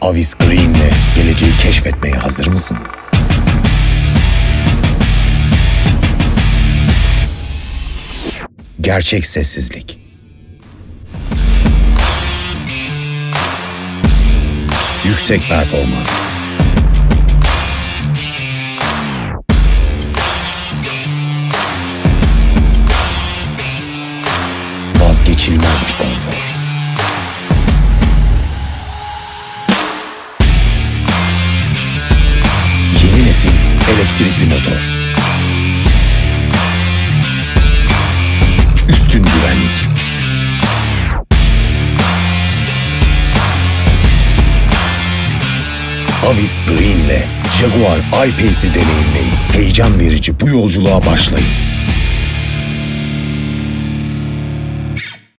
Avis Green'le geleceği keşfetmeye hazır mısın? Gerçek sessizlik. Yüksek performans. Vazgeçilmez bir konfor. Yeni nesil elektrikli motor. Üstün güvenlik. Avis Green'le Jaguar I-Pace'i deneyimleyin. Heyecan verici bu yolculuğa başlayın.